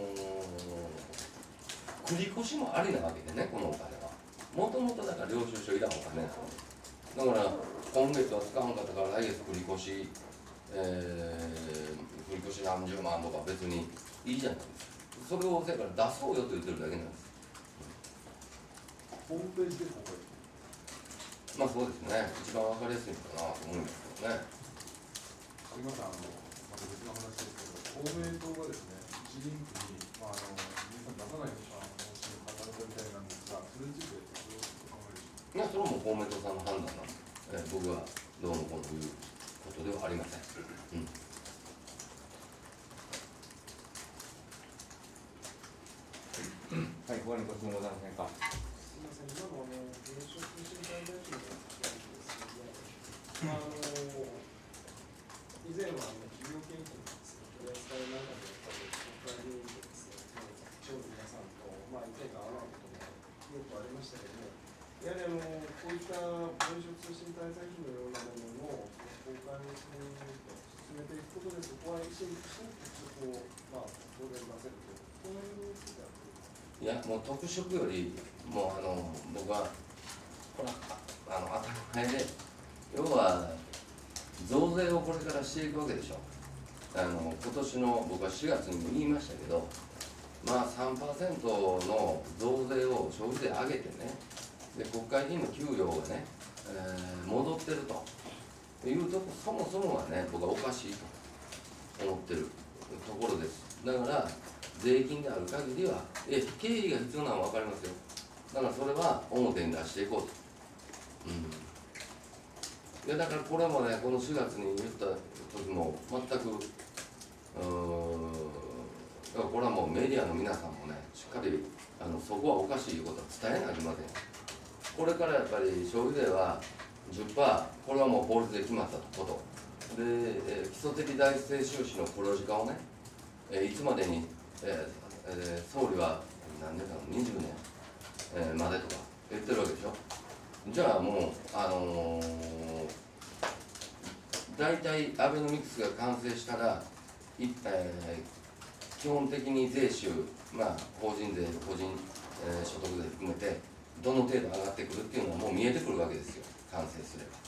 ー、繰り越しもありなわけでね、このお金はもともとだから領収書いらんお金なの。だから今月は使わんかったから来月繰り越し、えー、繰り越し何十万とか別にいいじゃないですか。それをせやから出そうよと言ってるだけなんです。 ホームページで公開。 まあそうですね、一番わかりやすいのかなと思うんですけどね。 すみません、あのまた別の話ですけど、公明党がですね、一リンクに、まあ、あの皆さん出さないとか方針を語られたみたいなんですが、それについてどう考えるでしょうか。 いや、それはもう公明党さんの判断なんで、えー、僕はどうもこういうことではありません。うん、 はい、他にご質問ございませんか。 すみません、今のあの原子力推進大臣の話ですけど、あの以前はあの企業研究のですね、取り扱いの中でやっぱり国会議員とですね、地方の皆さんとまあ意見が合わないこともよくありましたけども、やはりあのこういった原子力通信滞在費のようなものの公開を進めていくことで、そこは維新として特色をまあ当然出せるという、このようについては。 いや、もう特色よりもうあの僕はこれはあの当たり前で、要は増税をこれからしていくわけでしょ。あの今年の僕はしがつにも言いましたけど、まあ さんパーセント の増税を消費税上げてね、で国会議員の給料がね、えー、戻ってるというとこ、そもそもはね、僕はおかしいと思ってるところです。だから税金である限りは、え経費が必要なのは分かりますよ。だからそれは表に出していこうと。うん、でだからこれもね、このしがつに言った時も全く、うーん、だからこれはもうメディアの皆さんもね、しっかりあのそこはおかしいいうことは伝えなきゃいけません。これからやっぱり消費税は じゅっパーセント、これはもう法律で決まったことで、えー、基礎的財政収支の黒字化をね、えー、いつまでに、えーえー、総理は何年かのにじゅうねん、えー、までとか言ってるわけでしょ。じゃあもうあのー、大体アベノミクスが完成したら、いえー、基本的に税収、まあ、法人税、個人、えー、所得税含めてどの程度上がってくるっていうのはもう見えてくるわけですよ、完成すれば。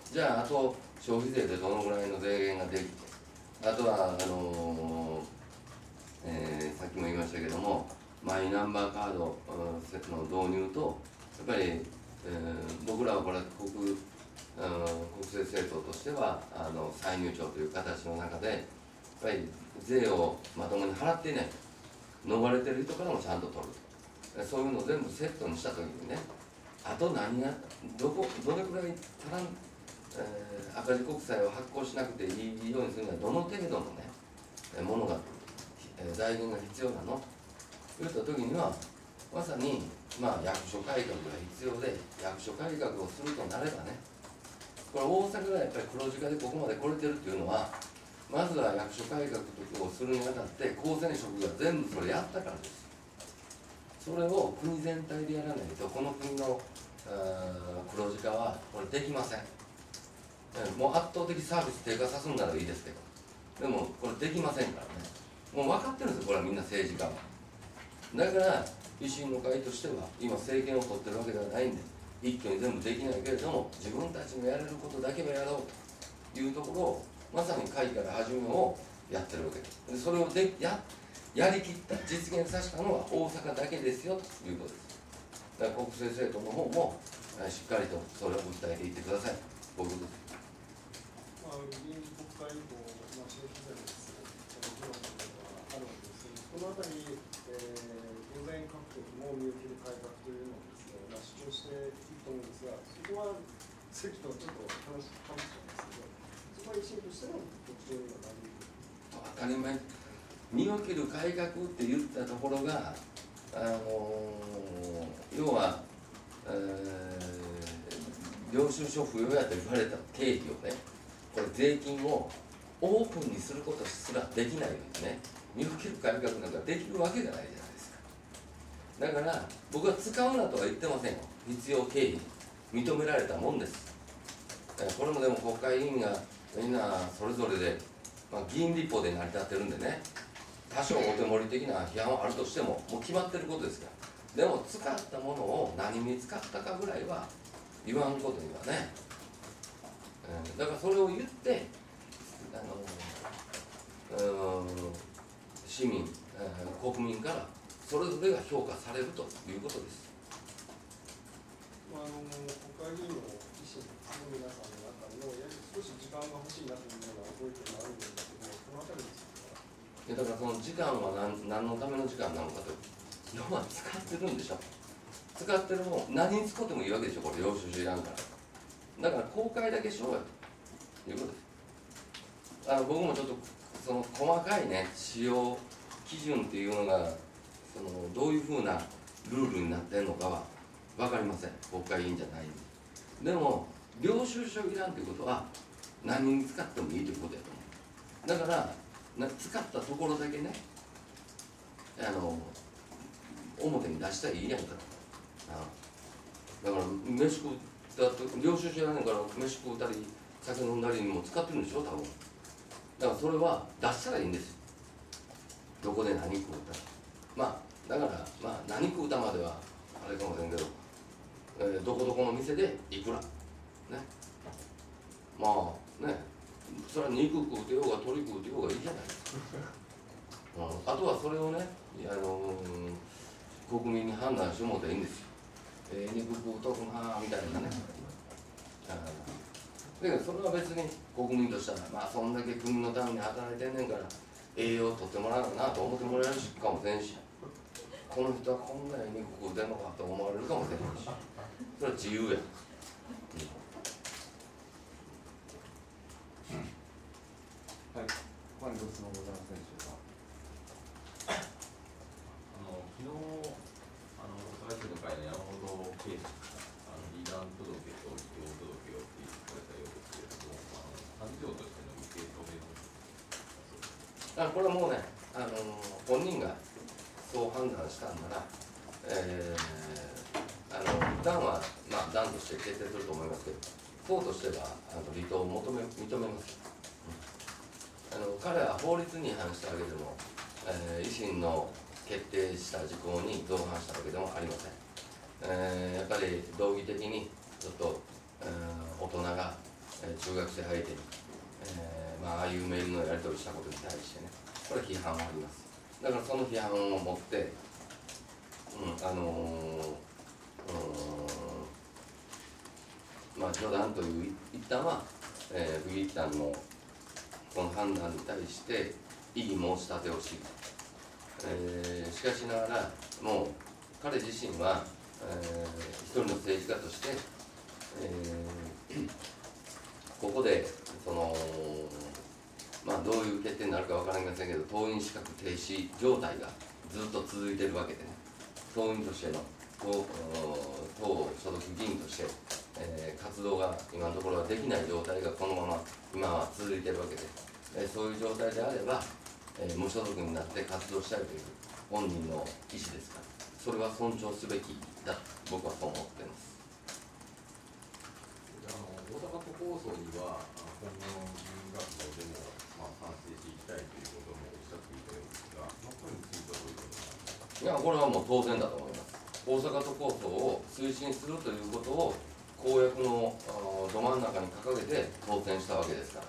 じゃああと消費税でどのぐらいの税減ができて、あとはあのーえー、さっきも言いましたけども、マイナンバーカードの導入と、やっぱり、えー、僕らはこれ国、国政政党としてはあの歳入庁という形の中で、やっぱり税をまともに払っていない、逃れてる人からもちゃんと取る、そういうのを全部セットにしたときにね、あと何が、どこ、どれくらい足らん、えー、赤字国債を発行しなくていいようにするには、どの程度のね、ものが、えー、財源が必要なのといったときには、まさに、まあ、役所改革が必要で、役所改革をするとなればね、これ、大阪がやっぱり黒字化でここまで来れてるっていうのは、まずは役所改革をするにあたって、公選職が全部それやったからです。それを国全体でやらないと、この国の黒字化はこれできません。もう圧倒的サービス低下さすんならいいですけど、でもこれできませんからね。もう分かってるんですよ、これはみんな政治家は。だから維新の会としては今政権を取ってるわけではないんで、一挙に全部できないけれども、自分たちのやれることだけはやろうというところを、まさに会から始めをやってるわけです。でそれをで や, やりきった実現させたのは大阪だけですよということです。だから国政政党の方もしっかりとそれを訴えていってください。僕です。 まあ、議員国会以降、まあ、消費税ですね、議論というのがあるわけですけど、このあたり、えー、当然各党も身を切る改革というのをですね、まあ、主張していくと思うんですが、そこは政府とちょっと話かもしれないですけど、そこは維新としての特徴にはなり当たり前、身を切る改革って言ったところが、あのー、要は、えー、領収書不要やと言われた経費をね、これ税金をオープンにすることすらできないのにね、身を切る改革なんかできるわけがないじゃないですか。だから僕は使うなとは言ってませんよ。必要経費認められたもんです。これもでも国会議員がみんなそれぞれで、まあ、議員立法で成り立ってるんでね、多少お手盛り的な批判はあるとしてももう決まってることですから。でも使ったものを何に使ったかぐらいは言わんことにはね、うん、だからそれを言ってあの、うん、市民、国民からそれぞれが評価されるということです。 まあ、あの国会議員の維新の皆さんの中にも、やはり少し時間が欲しいなというようなご意見もあるんですけど、そのあたりですか。 いやだからその時間は何、何のための時間なのかと、要は使ってるんでしょ。使ってるもん、何に使ってもいいわけでしょ、これ、領収書いらんから。だから公開だけしようよということです。あの僕もちょっとその細かいね、使用基準っていうのが、そのどういうふうなルールになってるのかは分かりません、国会議員じゃないんで。でも、領収書いらんということは、何に使ってもいいということやと思う。だから、使ったところだけね、あの表に出したらいいやんかと。あだから飯食ったと領収書やねんから飯食うたり酒飲んだりにも使ってるんでしょ多分。だからそれは出したらいいんですよ。どこで何食うたまあだからまあ何食うたまではあれかもしれんけど、えー、どこどこの店でいくらね、まあね、それは肉食うてようが鶏食うてようがいいじゃないですか。うん、あとはそれをね、あのー、国民に判断してもらったらいいんですよ。えー、肉食うとくなみたいなね。だけどそれは別に国民としたら、まあそんだけ国のために働いてんねんから栄養を取ってもらうなと思ってもらえるかもしれんし、この人はこんなに肉食うてんのかと思われるかもしれんし、それは自由や。 はい、他にご質問ございませんでしょうか。 あの昨日あの大阪市の会の山本圭司あの離檀届と離党届を提出されたようですけれども、あの幹事長としての未定表明のあこれはもうね、あの本人がそう判断したんなら、えー、あの段はまあ段として決定すると思いますけど、党としてはあの離党を求め認めます。あの彼は法律に違反したわけでも、えー、維新の決定した事項に同反したわけでもありません。えー、やっぱり道義的にちょっと、えー、大人が、 えー中学生相手に、えーまあ、ああいうメールのやり取りしたことに対してね、これは批判はあります。だからその批判を持って、うん、あのー、うん、まあ冗談という一旦は、えー、不義一旦のこの判断に対して異議申し立てをし、えー、しかしながらもう彼自身は、えー、一人の政治家として、えー、ここでそのまあどういう決定になるか分かりませんけど、党員資格停止状態がずっと続いているわけでね、党員としての党党所属議員として、えー、活動が今のところはできない状態がこのまま今は続いているわけで、えー、そういう状態であれば、えー、無所属になって活動したいという本人の意思ですから、それは尊重すべきだと僕はそう思っています。 あの大阪都構想には今後の議員活動でも、まあ、賛成していきたいということもおっしゃっていたようですが、そのことについてはどういうことですか。 いや、これはもう当然だと思います。大阪都構想を推進するということを公約のど真ん中に掲げて当選したわけですから、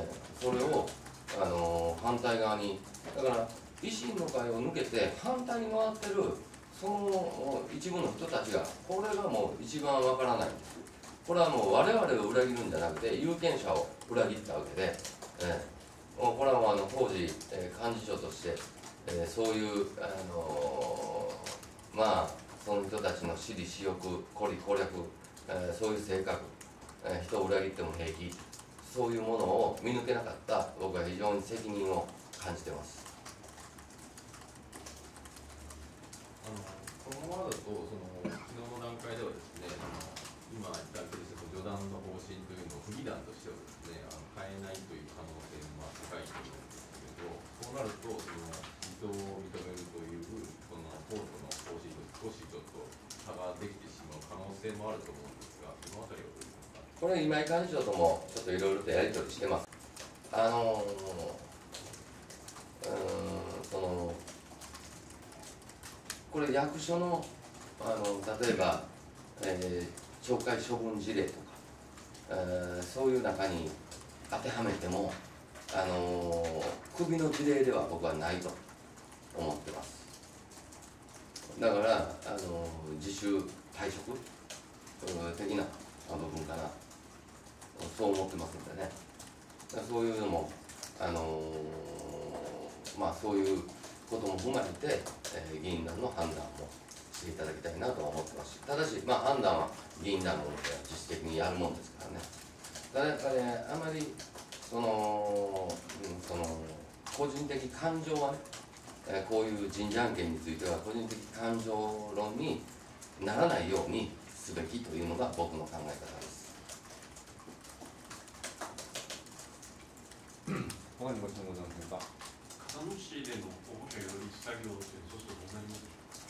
えー、それを、あのー、反対側に、だから維新の会を抜けて反対に回ってるその一部の人たちが、これがもう一番わからないんです。これはもう我々を裏切るんじゃなくて有権者を裏切ったわけで、えー、もうこれはもうあの当時、えー、幹事長として、えー、そういう、あのー、まあその人たちの私利私欲、孤立攻略、えー、そういう性格、えー、人を裏切っても平気、そういうものを見抜けなかった僕は非常に責任を感じてます。 あのこのままだとその昨日の段階ではですね、あの今言ったけど序断の方針というのを不義断としてはですね、あの変えないという可能性も高いと思うんですけれど、そうなるとその離党を認めるというこの党との方針と少しちょっと差ができてしまう可能性もあると思うんですが、そのあたりはどうですか。 これ今井幹事長ともちょっといろいろとやり取りしてます。あのー、うーんそのこれ役所の、あの例えば、えー、懲戒処分事例とか、えー、そういう中に当てはめても、あのー、首の事例では僕はないと思ってます。だから、あのー、自主退職的な部分かな、そう思ってますんでね。そういうのも、あのー、まあそういうことも踏まえて、えー、議員団の判断もしていただきたいなとは思ってますし、ただし、まあ、判断は議員団のものでは自主的にやるもんですからね。ただやっぱり、ね、あまりその、うん、その個人的感情はね、えー、こういう人事案件については個人的感情論にならないようにすべきというのが僕の考え方です。 他にご質問ございませんか。 片野市での候補者擁立作業というのは、そうするとどうなります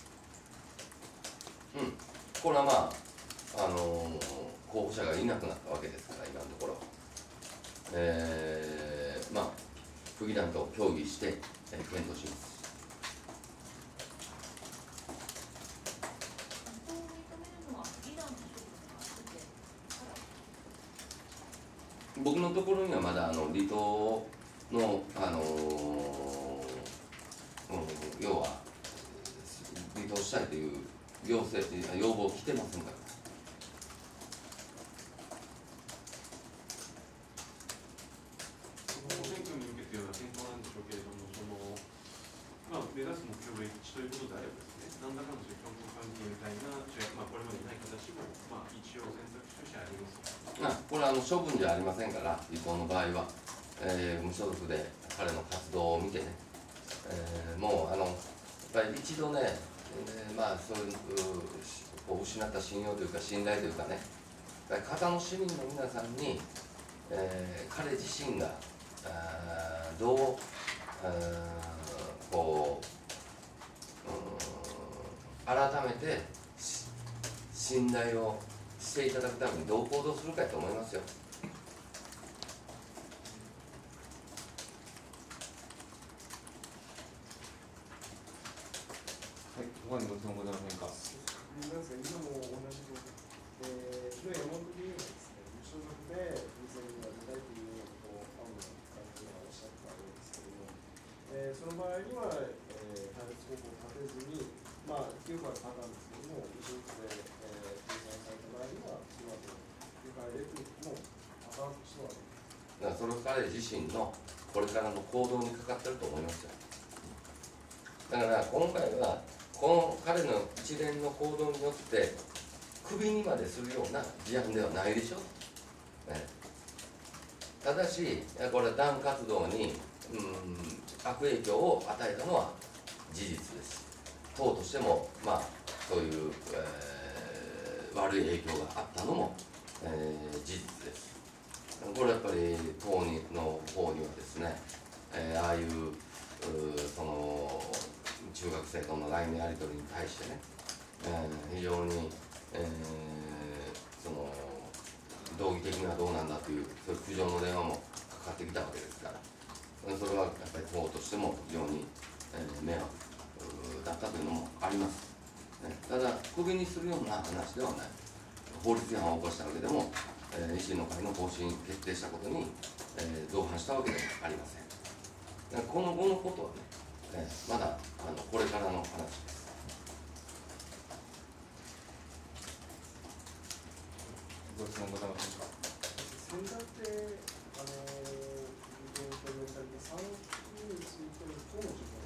でしょうか。 うん、これはまあ、あのー、候補者がいなくなったわけですから、今のところ、えー、まあ、府議団と協議して、えー、検討します。僕のところにはまだあの離党の、あのーうん、要は離党したいという要請要望来てませんから。 その選挙に向けては検討なんでしょうけれども、そのまあ、目指す目標が一致ということであればですね、何らかのそういう共同関係みたいな、まあ、これまでにない形も、まあ、一応選択肢としてありますか。 まあ、これはあの処分じゃありませんから、離党の場合は、えー、無所属で彼の活動を見てね、えー、もうあのやっぱり一度ね、えー、まあそういうこう失った信用というか信頼というかね、片野市民の皆さんに、えー、彼自身があどうあこう、うん、改めて信頼をしていただくためにどう行動するかと思いますよ。 はい、他にご質問ございませんか。 なんですか、今も同じように、えー、昨日山本議員はですね、無所属でにせんにんは出たいということを青野会長がおっしゃったようですけれども、えー、その場合には、えー、対立候補を立てずに、まあ、きゅうかいパターンですけれども、一緒で、えー、計算された場合には、その後きゅうかいでということもパターンとしてはある。 だからそれ彼自身のこれからの行動にかかってると思いますよ。だから今回はこの彼の一連の行動によってクビにまでするような事案ではないでしょ、ね、ただしこれ団活動にうん悪影響を与えたのは事実です。党としてもまあそういう、えー、悪い影響があったのも、えー、事実です。これやっぱり党にの方にはですね、えー、ああいう、うその中学生との ライン のやり取りに対してね、えー、非常に、えー、その道義的にはどうなんだというそういう苦情の電話もかかってきたわけですから、それはやっぱり党としても非常に、えー、迷惑だったというのもあります、ね、ただクビにするような話ではない。法律違反を起こしたわけでも、えー、維新の会の方針決定したことに、えー、造反したわけでもありません。この後のことはね、えー、まだあのこれからの話です。 ご質問ございませんか。 先だってあの議員とされたさんにんについての党の事項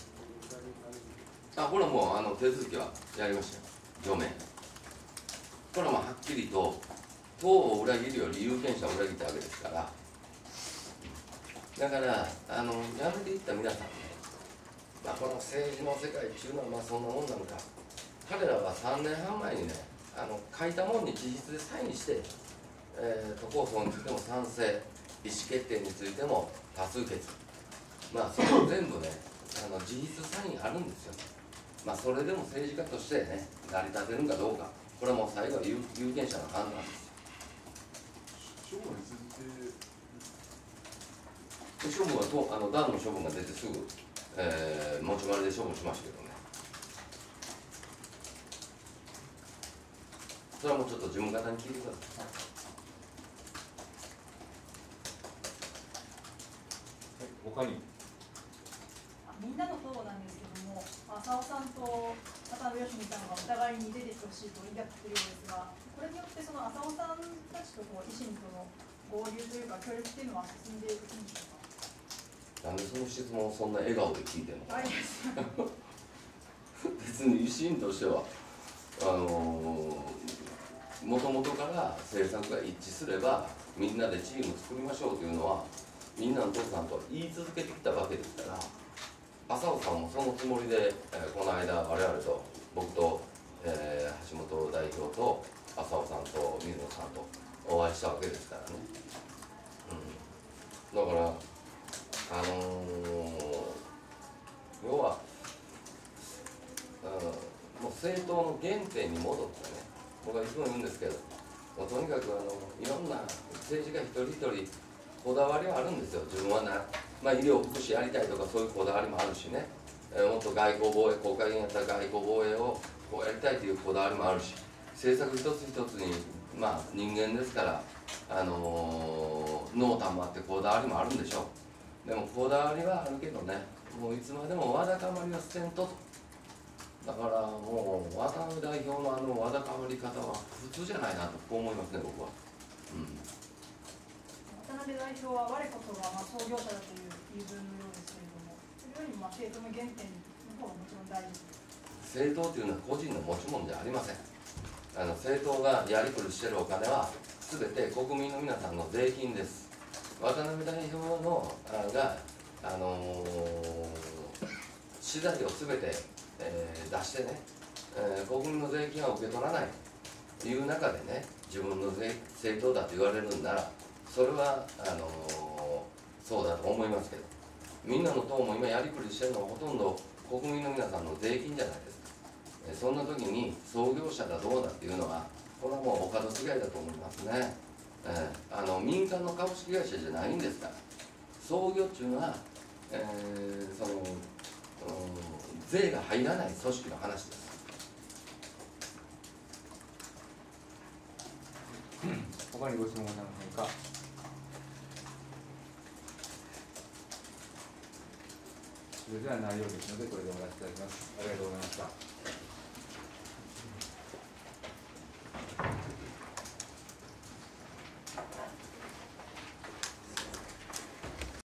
あ、これはもうあの手続きはやりましたよ、除名。これはまあはっきりと党を裏切るより有権者を裏切ったわけですから、だからあのやめていった皆さんね、まあ、この政治の世界っていうのはまあそんなもんなのか。彼らはさんねんはん前にね、あの書いたもんに自筆でサインして、えー、都構想についても賛成、意思決定についても多数決、まあそれ全部ね、あの自筆サインあるんですよ。まあそれでも政治家としてね、成り立てるかどうか、これはもう最後は有有権者の判断です。 処分に続け処分はとあの団の処分が出てすぐ、えー、持ち回りで処分しましたけどね。それはもうちょっと事務方に聞いてください。 他にみんなの党なんですけども、浅尾さんと渡辺芳美さんがお互いに出てきてほしいと言い合っているようですが、これによってその浅尾さんたちとこう維新との合流というか協力というのは進んでいくんでしょうか。 なんでその質問をそんな笑顔で聞いてるのか。 あ、いいです別に維新としてはあのもともとから政策が一致すればみんなでチーム作りましょうというのはみんなの父さんとは言い続けてきたわけですから、浅尾さんもそのつもりで、えー、この間我々と僕と、えー、橋本代表と浅尾さんと水野さんとお会いしたわけですからね、うん、だからあのー、要は、うん、もう政党の原点に戻ってね、僕はいつも言うんですけど、もうとにかくあのいろんな政治家一人一人こだわりはあるんですよ。自分はな、まあ、医療福祉やりたいとかそういうこだわりもあるしね、えー、もっと外交防衛、国会議員やったら外交防衛をこうやりたいというこだわりもあるし、政策一つ一つに、まあ、人間ですから、あのー、濃淡もあってこだわりもあるんでしょう。でもこだわりはあるけどね、もういつまでもわだかまりは捨てんとと。だからもう渡辺代表のあのわだかまり方は普通じゃないなとこう思いますね、僕は。うん、 渡辺代表は我こそはまあ創業者だという言い分のようですけれども、それよりもまあ政党の原点の方がもちろん大事です。 政党というのは個人の持ち物じゃありません。あの政党がやりくりしているお金は全て国民の皆さんの税金です。渡辺代表のあが、あのー、資材を全て、えー、出してね、えー、国民の税金は受け取らないという中でね、自分の税政党だと言われるんなら、それはあのー、そうだと思いますけど、みんなの党も今やりくりしてるのはほとんど国民の皆さんの税金じゃないですか。えー、そんな時に創業者がどうだっていうのは、これはもうお門違いだと思いますね。えー、あの民間の株式会社じゃないんですから。創業っていうのは、えー、その、うん、税が入らない組織の話です。 他他にご質問ございませんか。それでは内容ですので、これで終わらせていただきます。ありがとうございました。